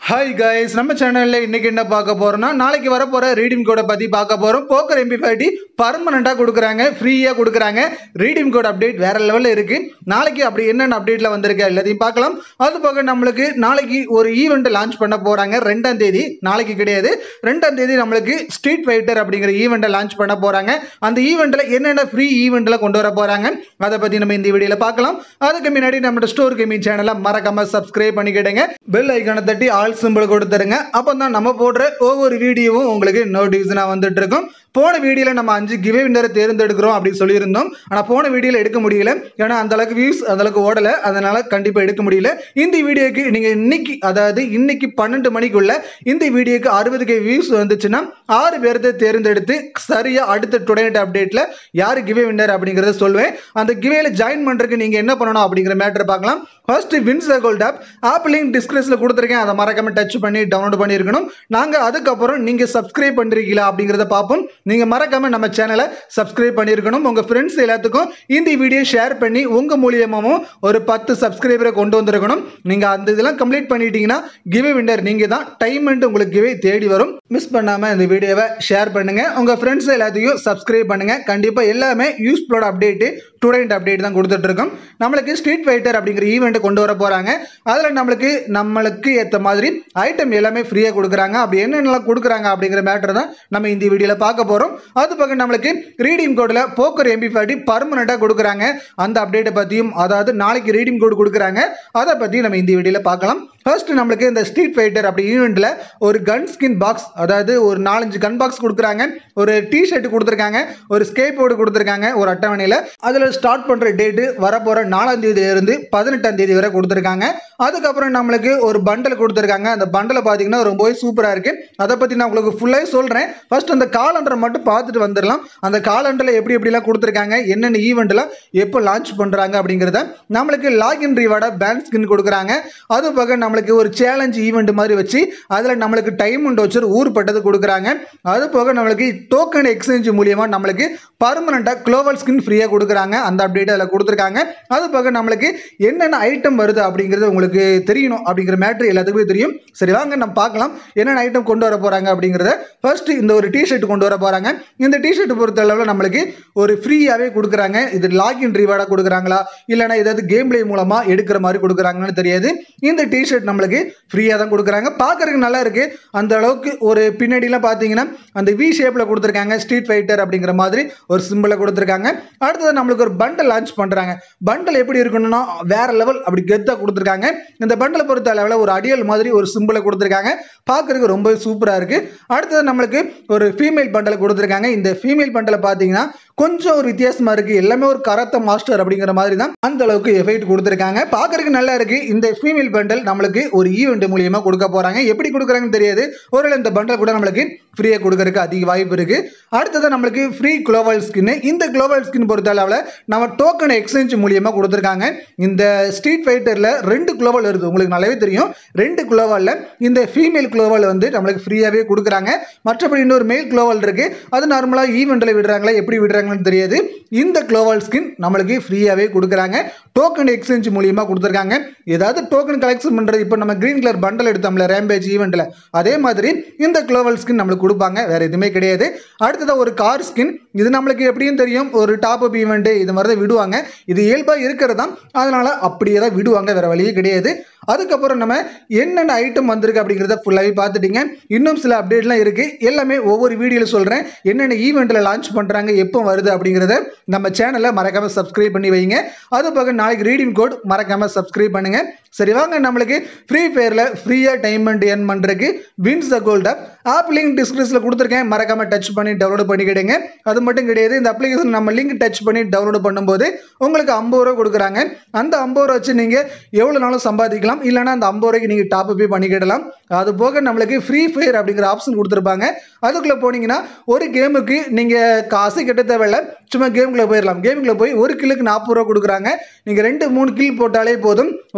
Hi guys நம்ம சேனல்ல இன்னைக்கு என்ன பார்க்க போறோம்னா நாளைக்கு வர போற ரீடீம் கோட பத்தி பார்க்க போறோம். போக்கர் MP5 பெர்மனண்டா கொடுக்கறாங்க, ஃப்ரீயா கொடுக்கறாங்க. ரீடீம் கோட் அப்டேட் வேற லெவல்ல இருக்கு. நாளைக்கு அப்படி என்னென்ன அப்டேட்ல வந்திருக்கு எல்லாத்தையும் பார்க்கலாம். அது போக நமக்கு நாளைக்கு ஒரு ஈவென்ட் லான்ச் பண்ண போறாங்க 2ஆம் தேதி. நாளைக்கு கிடையாது. 2ஆம் தேதி நமக்கு ஸ்ட்ரீட் ஃபைட்டர் அப்படிங்கிற ஈவென்ட் லான்ச் பண்ண போறாங்க. அந்த ஈவென்ட்ல என்னென்ன ஃப்ரீ ஈவென்ட்ல கொண்டு வர போறாங்க அத பத்தி நம்ம இந்த வீடியோல பார்க்கலாம். அதுக்கு முன்னாடி நம்ம ஸ்டோர் கேமிங் சேனலை மறக்காம சப்ஸ்கிரைப் பண்ணிக்கிடுங்க. பெல் ஐகானை தட்டி ஆல் சிம்பிள் கொடுத்துருங்க. அப்பதான் நம்ம போடுற ஒவ்வொரு வீடியோவும் உங்களுக்கு நோட்டிஃபிகேஷனா வந்துட்டு இருக்கும். போன வீடியோல நம்ம 5 கிவே வின்னரை தேர்ந்தெடுக்கிறோம் அப்படின்னு சொல்லியிருந்தோம். ஆனா போன வீடியோல எடுக்க முடியல, ஏன்னா அந்த அளவுக்கு வியூஸ் அந்த அளவுக்கு ஓடல, அதனால கண்டிப்பா எடுக்க முடியல. இந்த வீடியோக்கு நீங்க இன்னைக்கு, அதாவது இன்னைக்கு 12 மணிக்குள்ள இந்த வீடியோக்கு 60K வியூஸ் வந்துச்சுன்னா 6 பேர்த்த தேர்ந்தெடுத்து சரியா அடுத்த டுடே அப்டேட்ல யாரு கிவே வின்னர் அப்படிங்கறத சொல்வேன். அந்த கிவேல ஜாயின் பண்றதுக்கு நீங்க என்ன பண்ணணும் அப்படிங்கிற மேட்டர் பார்க்கலாம். First Winz gold app link டிஸ்கிரிப்ஷன்ல கொடுத்துருக்கேன், அதை மறக்காம டச் பண்ணி டவுன்லோட் பண்ணியிருக்கணும். நாங்க அதுக்கப்புறம் நீங்க சப்ஸ்கிரைப் பண்றீங்களா அப்படிங்கறத பார்ப்போம். நீங்க மறக்காம நம்ம சேனலை சப்ஸ்கிரைப் பண்ணியிருக்கணும். உங்க ஃப்ரெண்ட்ஸ் எல்லாத்துக்கும் இந்த வீடியோ ஷேர் பண்ணி உங்க மூலியமாவும் ஒரு 10 சப்ஸ்கிரைபரை கொண்டு வந்திருக்கணும். நீங்க அந்த இதெல்லாம் கம்ப்ளீட் பண்ணிட்டீங்கன்னா கிவே வின்னர் நீங்க தான். டைம் உங்களுக்கு கிவே தேடி வரும். மிஸ் பண்ணாம இந்த வீடியோவை ஷேர் பண்ணுங்க. உங்க ஃப்ரெண்ட்ஸ் எல்லாத்தையும் சப்ஸ்கிரைப் பண்ணுங்க. கண்டிப்பா எல்லாமே யூஸ்ஃபுல்லான அப்டேட், டுடே அப்டேட் தான் கொடுத்துட்டு இருக்கோம். நம்மளுக்கு ஸ்ட்ரீட் ஃபைட்டர் அப்படிங்கிற ஈவெண்ட் கொண்டு வர போறாங்க. அதுல நம்மளுக்கு ஏத்த மாதிரி ஐட்டம் எல்லாமே ஃப்ரீயா கொடுக்குறாங்க. அப்படி என்னென்னலாம் கொடுக்குறாங்க அப்படிங்கிற மேட்டர் தான் நம்ம இந்த வீடியோல பார்க்க போறோம். அது பக்கம் நம்மளுக்கு ரீடீம் கோட்ல போக்கர் MP5 பெர்மனண்டா கொடுக்குறாங்க. அந்த அப்டேட்டை பத்தியும், அதாவது நாளைக்கு ரீடீம் கோட் கொடுக்குறாங்க, அதை பத்தி நம்ம இந்த வீடியோல பார்க்கலாம். ஃபர்ஸ்ட் நம்மளுக்கு இந்த ஸ்ட்ரீட் ஃபைட்டர் அப்படி ஈவெண்ட்ல ஒரு கன் ஸ்கின் பாக்ஸ், அதாவது ஒரு 4-5 கன் பாக்ஸ் கொடுக்குறாங்க, ஒரு டி-ஷர்ட் கொடுத்துருக்காங்க, ஒரு ஸ்கேட் போர்டு கொடுத்துருக்காங்க ஒரு அட்டவணையில. அதுல ஸ்டார்ட் பண்ற டேட் வரப்போற 4ஆம் தேதியில இருந்து 18ஆம் தேதி வரை கொடுத்துருக்காங்க. அதுக்கப்புறம் நம்மளுக்கு ஒரு பண்டல் கொடுத்துருக்காங்க. அந்த பண்டலை பார்த்தீங்கன்னா ரொம்பவே சூப்பரா இருக்கு. அதை பத்தி நான் உங்களுக்கு ஃபுல்லாக சொல்றேன். ஃபர்ஸ்ட் அந்த காலண்டரை மட்டும் பார்த்துட்டு வந்துடலாம். அந்த காலண்டர்ல எப்படி எப்படிலாம் கொடுத்துருக்காங்க, என்னென்ன ஈவெண்ட்லாம் எப்போ லான்ச் பண்றாங்க அப்படிங்கிறத. நம்மளுக்கு லாகின் ரிவார்டா பேங்க் ஸ்கின் கொடுக்குறாங்க. அது போக நம்மளுக்கு ஒரு சேலஞ்ச் ஈவெண்ட் மாதிரி வச்சு அதுல நம்மளுக்கு டைம் அண்ட் வச்சு ஊர்பட்டது கொடுக்குறாங்க. அது போக நம்மளுக்கு டோக்கன் எக்ஸ்சேஞ்ச் மூலியமா நம்மளுக்கு பர்மனண்டா குளோபல் ஸ்கின் ஃப்ரீயா கொடுக்குறாங்க. அந்த அப்டேட் அதில் கொடுத்துருக்காங்க. அது போக நம்மளுக்கு என்னென்ன ஐட்டம் வருது அப்படிங்கிறது உங்களுக்கு தெரியணும் அப்படிங்கிற மேட்ரு எல்லாத்துக்குமே தெரியும். சரி வாங்க நம்ம பார்க்கலாம் என்னென்ன ஐட்டம் கொண்டு வர போறாங்க அப்படிங்கிறத. ஃபர்ஸ்ட் இந்த ஒரு டி-ஷர்ட் கொண்டு வர போறாங்க. இந்த டி-ஷர்ட் பொறுத்த அளவில் நம்மளுக்கு ஒரு ஃப்ரீயாவே கொடுக்குறாங்க. இது லாகின் ரிவார்டா கொடுக்குறாங்களா இல்லைன்னா ஏதாவது கேம் பிளே மூலமா எடுக்கிற மாதிரி கொடுக்குறாங்கன்னு தெரியாது. இந்த டி-ஷர்ட் நம்மளுக்கு ஃப்ரீயா தான் கொடுக்குறாங்க. பார்க்கறதுக்கு நல்லா இருக்கு. அந்த அளவுக்கு ஒரு பின்னாடிலாம் பார்த்தீங்கன்னா அந்த வி ஷேப்ல கொடுத்துருக்காங்க. ஸ்ட்ரீட் ஃபைட்டர் அப்படிங்கிற மாதிரி ஒரு சிம்பிளை கொடுத்துருக்காங்க. அடுத்தது நம்மளுக்கு ஒரு பண்டல் லான்ச் பண்றாங்க. பண்டல் எப்படி இருக்கணும்னா வேற லெவல் அப்படி கெத்தா கொடுத்துருக்காங்க. இந்த பண்டலை பொறுத்த அளவில் ஒரு அடியல் மாதிரி ஒரு சிம்பிளை கொடுத்துருக்காங்க. பார்க்கறதுக்கு ரொம்ப சூப்பரா இருக்கு. அடுத்தது நம்மளுக்கு ஒரு ஃபீமேல் பண்டல் கொடுத்துருக்காங்க. இந்த ஃபீமேல் பண்டலை பார்த்தீங்கன்னா கொஞ்சம் ஒரு வித்தியாசமா இருக்கு. எல்லாமே ஒரு கராத்தே மாஸ்டர் அப்படிங்கிற மாதிரி தான் அந்த அளவுக்கு எஃபெக்ட் கொடுத்துருக்காங்க. பார்க்கறதுக்கு நல்லா இருக்கு. இந்த ஃபீமேல் பண்டல் நம்மளுக்கு ஒரு ஈவெண்ட் மூலியமா கொடுக்க போறாங்க. எப்படி கொடுக்குறாங்கன்னு தெரியாது. ஒருவேளை இந்த பண்டல் கூட நம்மளுக்கு ஃப்ரீயா கொடுக்கறதுக்கு அதிக வாய்ப்பு இருக்கு. அடுத்தது நம்மளுக்கு ஃப்ரீ குளோபல் ஸ்கின். இந்த குளோபல் ஸ்கின் பொறுத்த அளவில் நம்ம டோக்கன் எக்ஸ்சேஞ்ச் மூலியமா கொடுத்துருக்காங்க. இந்த ஸ்ட்ரீட் ஃபைட்டர்ல 2 குளோபல் வருது, உங்களுக்கு நல்லாவே தெரியும். 2 குளோபல்ல இந்த ஃபீமேல் குளோபல் நம்மளுக்கு ஃப்ரீயாவே கொடுக்குறாங்க. மற்றபடி இன்னொரு மேல் குளோபல் இருக்கு, அது நார்மலா ஈவெண்ட்ல விடுறாங்களா எப்படி விடுறாங்கன்னு தெரியாது. இந்த குளோபல் ஸ்கின் நம்மளுக்கு ஃப்ரீயாவே கொடுக்குறாங்க. டோக்கன் எக்ஸ்சேஞ்ச் மூலியமா கொடுத்துருக்காங்க. ஏதாவது டோக்கன் கலெக்ஷன் பண்றது, இப்போ நம்ம கிரீன் கலர் பண்டல் எடுத்தோம்ல ரேம்பேஜ் ஈவெண்ட்ல, அதே மாதிரி இந்த குளோபல் ஸ்கின் நம்மளுக்கு கொடுப்பாங்க. வேற எதுவுமே கிடையாது. அடுத்தது ஒரு கார் ஸ்கின். இது நம்மளுக்கு எப்படியும் தெரியும், ஒரு டாப் அப் ஈவெண்ட் இது மாதிரி தான் விடுவாங்க. இது இயல்பா இருக்கிறதா, அதனால அப்படியே தான் விடுவாங்க, வேற வழியே கிடையாது. அதுக்கப்புறம் நம்ம என்னென்ன ஐட்டம் வந்திருக்கு அப்படிங்கிறத ஃபுல்லாகவே பார்த்துட்டீங்க. இன்னும் சில அப்டேட்லாம் இருக்கு. எல்லாமே ஒவ்வொரு வீடியோவில் சொல்றேன். என்னென்ன ஈவெண்ட்ல லான்ச் பண்றாங்க, எப்போ வருது அப்படிங்கிறத நம்ம சேனலை மறக்காம சப்ஸ்கிரைப் பண்ணி வைங்க. அது போக நாளைக்கு ரீடீம் கோட் மறக்காம சப்ஸ்கிரைப் பண்ணுங்க. சரி வாங்க நம்மளுக்கு ஃப்ரீ ஃபயர்ல ஃப்ரீயா டைம் அண்ட் எர்ன் பண்றதுக்கு வின்ஸ் கோல்ட் ஆப் லிங்க் டிஸ்கிரிப்ஷன்ல கொடுத்துருக்கேன். மறக்காம டச் பண்ணி டவுன்லோட் பண்ணிக்கிடுங்க. அது மட்டும் கிடையாது, இந்த அப்ளிகேஷன் நம்ம லிங்க் டச் பண்ணி டவுன்லோட் பண்ணும்போது உங்களுக்கு 50 ரூபா கொடுக்குறாங்க. அந்த 50 ரூபா வச்சு நீங்க எவ்வளவு நாளும் சம்பாதிக்கலாம். இல்லைன்னா அந்த 50 ரூபாய்க்கு நீங்க டாப் அப் பண்ணிக்கிடலாம். அது போக நம்மளுக்கு ஃப்ரீ ஃபயர் அப்படிங்கிற ஆப்ஷன் கொடுத்துருப்பாங்க. அதுக்குள்ள போனீங்கன்னா ஒரு கேமுக்கு நீங்க காசு கட்ட தேவையில்ல, சும்மா கேமுக்குள்ள போயிடலாம். கேமுக்குள்ள போய் ஒரு கில்லுக்கு 40 ரூபா கொடுக்குறாங்க. நீங்க 2-3 கில் போட்டாலே போதும், ஒரு 100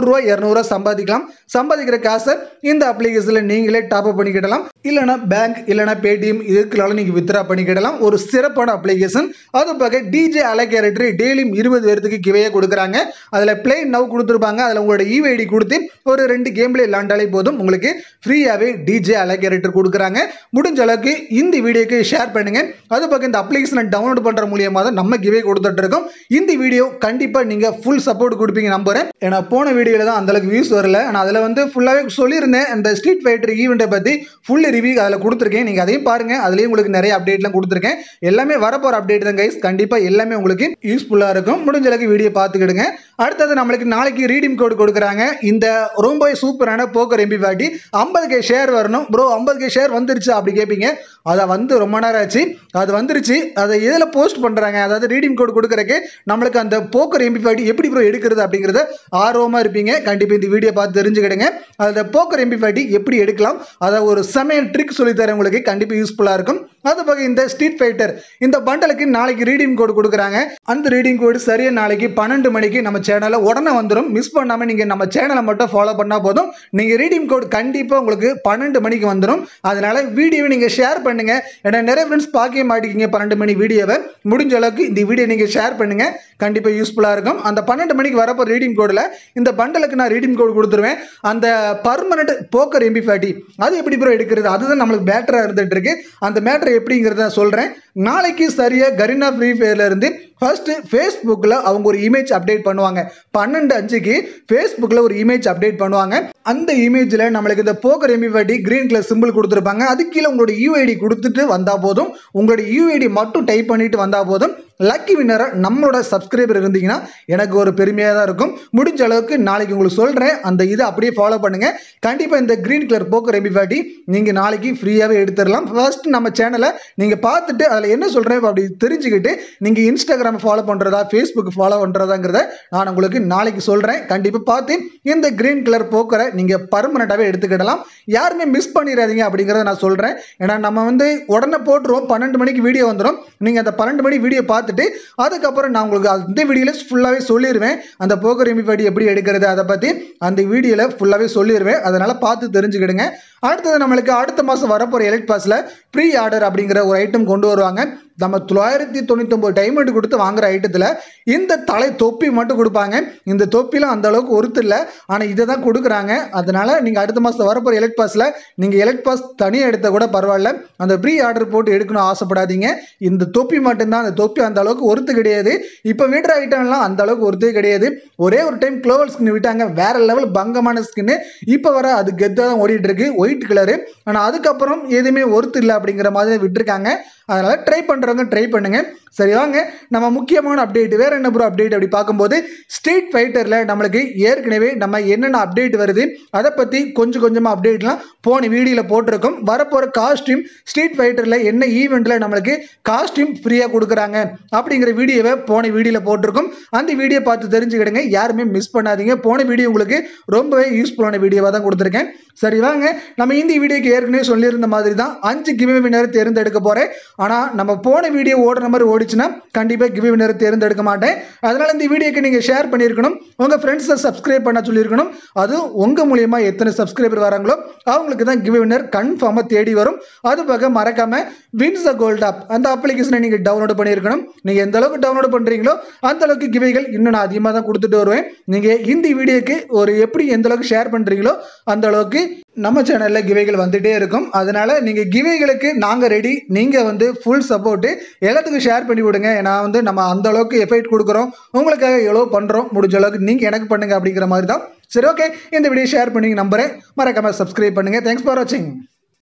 ரூபாய் 200 ரூபாய் சம்பாதிக்கலாம். சம்பாதிக்கிற காசை இந்த அப்ளிகேஷன்ல நீங்களே டாப் அப் பண்ணிக்கிடலாம். இல்லைனா பேங்க் இல்லைனா பேடிஎம் இதுக்குனால நீங்க வித்ரா பண்ணிக்கிடலாம். ஒரு சிறப்பான அப்ளிகேஷன். அது பக்கம் டிஜே அலகேரேட்டர் டெய்லியும் 20 பேருக்கு கிவையா கொடுக்குறாங்க. அதில் பிளே நவ் கொடுத்துருப்பாங்க. அதில் உங்களோட யூஐடி கொடுத்து ஒரு 2 கேம்ல விளாண்டாலே போதும், உங்களுக்கு ஃப்ரீயாகவே டிஜே அலகேரேட்டர் கொடுக்குறாங்க. முடிஞ்ச அளவுக்கு இந்த வீடியோக்கு ஷேர் பண்ணுங்க. அது பக்கம் இந்த அப்ளிகேஷனை டவுன்லோட் பண்ற மூலியமாக தான் நம்ம கிவே கொடுத்துட்டு இருக்கோம். இந்த வீடியோ கண்டிப்பா நீங்க ஃபுல் சப்போர்ட் கொடுப்பீங்க நம்புறேன். ஏன்னா போன வீடியோல தான் அந்த அளவுக்கு வியூஸ் வரல. நான் அதில் வந்து ஃபுல்லாகவே சொல்லியிருந்தேன். அந்த ஸ்ட்ரீட் ஃபைட்டர் ஈவெண்ட்டை பற்றி ஃபுல் ரிவ்யூ அதில் கொடுத்துருக்கேன். நீங்கள் அதையும் பாருங்க. அதுலேயும் உங்களுக்கு நிறைய அப்டேட்லாம் கொடுத்துருக்கேன். எல்லாமே வரப்போகிற அப்டேட் தான் கைஸ். கண்டிப்பாக எல்லாமே உங்களுக்கு யூஸ்ஃபுல்லாக இருக்கும். முடிஞ்ச அளவுக்கு வீடியோ பார்த்துக்கிடுங்க. அடுத்தது நம்மளுக்கு நாளைக்கு ரீடீம் கோட் கொடுக்குறாங்க. இந்த ரொம்ப சூப்பரான போக்கர் MP40 50K ஷேர் வரணும் ப்ரோ. 50K ஷேர் வந்துருச்சு அப்படி கேட்பீங்க. அதை வந்து ரொம்ப நேரம் ஆச்சு. அது வந்துருச்சு. அதை எதில் போஸ்ட் பண்ணுறாங்க, அதாவது ரீடீம் கோட் கொடுக்குறக்கு நம்மளுக்கு அந்த போக்கர் MP40 எப்படி ப்ரோ எடுக்கிறது அப்படிங்கிறத ஆர்வமாக இருப்பீங்க. கண்டிப்பாக இந்த வீடியோ பார்த்து தெரிஞ்சுக்கிடுங்க. அந்த போக்கர் MP40 எப்படி எடுக்கலாம், அதை ஒரு சமையல் ட்ரிக் சொல்லித்தரேன் உங்களுக்கு. கண்டிப்பாக யூஸ்ஃபுல்லாக இருக்கும். அது பக்கம் இந்த ஸ்ட்ரீட் ஃபைட்டர் இந்த பண்டலுக்கு நாளைக்கு ரீடீம் கோட் கொடுக்குறாங்க. அந்த ரீடீம் கோடு சரியாக நாளைக்கு 12 மணிக்கு நம்ம சேனலில் உடனே வந்துடும். மிஸ் பண்ணாமல் நீங்கள் நம்ம சேனலை மட்டும் ஃபாலோ பண்ணால் போதும். நீங்கள் ரீடீம் கோட் கண்டிப்பாக உங்களுக்கு 12 மணிக்கு வந்துடும். அதனால வீடியோவை நீங்கள் ஷேர் பண்ணுங்க. ஏன்னா நிறைய ஃப்ரெண்ட்ஸ் பார்க்க மாட்டேங்கிங்க 12 மணி வீடியோவை. முடிஞ்ச அளவுக்கு இந்த வீடியோ நீங்கள் ஷேர் பண்ணுங்க. கண்டிப்பாக யூஸ்ஃபுல்லாக இருக்கும். அந்த 12 மணிக்கு வரப்போ ரீடீம் கோடில் இந்த பண்டலுக்கு நான் ரீடீம் கோட் கொடுத்துருவேன். அந்த பர்மனெண்ட் போக்கர் MP40 அது எப்படி ப்ரோ எடுக்கிறது, அதுதான் நம்மளுக்கு பேட்டராக இருந்துட்டு இருக்கு. அந்த மேட்டர் எப்படிங்கிறத சொல்கிறேன். நாளைக்கு சரியாக கரீனா ஃப்ரீ ஃபயர்ல இருந்து ஃபர்ஸ்ட் ஃபேஸ்புக்கில் அவங்க ஒரு இமேஜ் அப்டேட் பண்ணுவாங்க. 12:05க்கு ஃபேஸ்புக்கில் ஒரு இமேஜ் அப்டேட் பண்ணுவாங்க. அந்த இமேஜில் நம்மளுக்கு இந்த poker MP40 green colour simple கொடுத்துருப்பாங்க. அது கீழே உங்களோட யூஐடி கொடுத்துட்டு வந்தால் போதும். உங்களோட யூஐடி மட்டும் டைப் பண்ணிட்டு வந்தால் போதும். லக்கி வின்னரை நம்மளோட சப்ஸ்கிரைபர் இருந்தீங்கன்னா எனக்கு ஒரு பெருமையாக தான் இருக்கும். முடிஞ்ச அளவுக்கு நாளைக்கு உங்களுக்கு சொல்கிறேன். அந்த இதை அப்படியே ஃபாலோ பண்ணுங்கள். கண்டிப்பாக இந்த கிரீன் கலர் போக்கர் MP40 நீங்கள் நாளைக்கு ஃப்ரீயாகவே எடுத்துடலாம். ஃபர்ஸ்ட் நம்ம சேனலை நீங்கள் பார்த்துட்டு அதில் என்ன சொல்கிறேன் அப்படி தெரிஞ்சுக்கிட்டு நீங்கள் இன்ஸ்டாகிராம் ஃபாலோ பண்ணுறதா ஃபேஸ்புக் ஃபாலோ பண்ணுறதாங்கிறத நான் உங்களுக்கு நாளைக்கு சொல்கிறேன். கண்டிப்பாக பார்த்து இந்த கிரீன் கலர் போக்கரை நீங்கள் பர்மனெண்ட்டாகவே எடுத்துக்கிடலாம். யாருமே மிஸ் பண்ணிடாதீங்க அப்படிங்கிறத நான் சொல்கிறேன். ஏன்னா நம்ம வந்து உடனே போட்டுருவோம். 12 மணிக்கு வீடியோ வந்துடும். நீங்கள் அந்த 12 மணி வீடியோ பார்த்துட்டு அதுக்கப்புறம் நான் உங்களுக்கு அந்த வீடியோவில் ஃபுல்லாகவே சொல்லிடுவேன். அந்த போக்கர் MP40 எப்படி எடுக்கிறது அதை பற்றி அந்த வீடியோவில் ஃபுல்லாகவே சொல்லிடுவேன். அதனால் பார்த்து தெரிஞ்சுக்கிடுங்க. அடுத்தது நம்மளுக்கு அடுத்த மாதம் வரப்போகிற எலைட் பாஸில் ப்ரீ ஆர்டர் அப்படிங்கிற ஒரு ஐட்டம் கொண்டு வருவாங்க. நம்ம 999 டைமண்ட் கொடுத்து வாங்குற ஐட்டத்தில் இந்த தலை தொப்பி மட்டும் கொடுப்பாங்க. இந்த தொப்பிலாம் அந்த அளவுக்கு ஒருத்தர் இல்லை, ஆனால் இதை தான் கொடுக்குறாங்க. அதனால் நீங்கள் அடுத்த மாதம் வரப்போகிற எலைட் பாஸில் நீங்கள் எலைட் பாஸ் தனியாக எடுத்தால் கூட பரவாயில்ல, அந்த ப்ரீ ஆர்டர் போட்டு எடுக்கணும் ஆசைப்படாதீங்க. இந்த தொப்பி மட்டும்தான். அந்த தொப்பி அந்த அளவுக்கு ஒருத்து கிடையாது. இப்போ விடுற ஐட்டம்லாம் அந்த அளவுக்கு ஒருத்தே கிடையாது. ஒரே ஒரு டைம் க்ளோவல் ஸ்கின் விட்டாங்க, வேற லெவல் பங்கமான ஸ்கின்னு. இப்போ வர அது கெத்தாக தான் ஓடிட்டு இருக்கு, ஒயிட் கலரு. ஆனால் அதுக்கப்புறம் எதுவுமே ஒருத்து இல்லை அப்படிங்கிற மாதிரி விட்டுருக்காங்க. அதனால் ட்ரை பண்ணுறவங்க ட்ரை பண்ணுங்க. சரி வாங்க நம்ம முக்கியமான அப்டேட் வேற என்ன ப்ரோ அப்டேட் அப்படி பார்க்கும்போது ஸ்ட்ரீட் ஃபைட்டரில் நம்மளுக்கு ஏற்கனவே நம்ம என்னென்ன அப்டேட் வருது அதை பற்றி கொஞ்சமாக அப்டேட்லாம் போன வீடியோவில் போட்டிருக்கோம். வரப்போகிற காஸ்டியூம் ஸ்ட்ரீட் ஃபைட்டரில் என்ன ஈவெண்ட்டில் நம்மளுக்கு காஸ்டியூம் ஃப்ரீயாக கொடுக்குறாங்க அப்படிங்கிற வீடியோவை போன வீடியோவில் போட்டிருக்கோம். அந்த வீடியோ பார்த்து தெரிஞ்சுக்கிடுங்க. யாருமே மிஸ் பண்ணாதீங்க. போன வீடியோ உங்களுக்கு ரொம்பவே யூஸ்ஃபுல்லான வீடியோவாக தான் கொடுத்துருக்கேன். சரி வாங்க நம்ம இந்த வீடியோக்கு ஏற்கனவே சொல்லியிருந்த மாதிரி தான் 5 கிவே வின்னர் தேர்ந்தெடுக்க போகிறேன். ஆனால் நம்ம போன வீடியோ ஓடுற மாதிரி ஓடிச்சுன்னா கண்டிப்பாக கிவே வின்னர் தேர்ந்தெடுக்க மாட்டேன். அதனால் இந்த வீடியோக்கு நீங்கள் ஷேர் பண்ணியிருக்கணும், உங்கள் ஃப்ரெண்ட்ஸை சப்ஸ்கிரைப் பண்ண சொல்லியிருக்கணும். அதுவும் உங்கள் மூலியமாக எத்தனை சப்ஸ்கிரைபர் வராங்களோ அவங்களுக்கு தான் கிவே வின்னர் கன்ஃபார்மாக தேடி வரும். அது பக்கம் மறக்காமல் வின்ஸ் த கோல்ட் ஆப் அந்த அப்ளிகேஷனை நீங்கள் டவுன்லோட் பண்ணியிருக்கணும். நீங்கள் எந்த அளவுக்கு டவுன்லோட் பண்ணுறீங்களோ அந்த அளவுக்கு கிவேகள் இன்னும் நான் அதிகமாக தான் கொடுத்துட்டு வருவேன். நீங்கள் இந்த வீடியோக்கு ஒரு எப்படி எந்த அளவுக்கு ஷேர் பண்ணுறீங்களோ அந்த அளவுக்கு நம்ம சேனலில் கிவேகள் வந்துட்டே இருக்கும். அதனால நீங்கள் கிவேகளுக்கு நாங்கள் ரெடி. நீங்கள் வந்து ஃபுல் சப்போர்ட்டு எல்லாத்துக்கும் ஷேர் பண்ணி விடுங்க. ஏன்னா வந்து நம்ம அந்த அளவுக்கு எஃபெக்ட் கொடுக்குறோம், உங்களுக்காக எவ்வளோ பண்ணுறோம், முடிஞ்ச அளவுக்கு நீங்கள் எனக்கு பண்ணுங்க அப்படிங்கிற மாதிரி தான். சரி ஓகே, இந்த வீடியோ ஷேர் பண்ணி நம்புறேன். மறக்காம சப்ஸ்கிரைப் பண்ணுங்கள். தேங்க்ஸ் ஃபார் வாட்சிங்.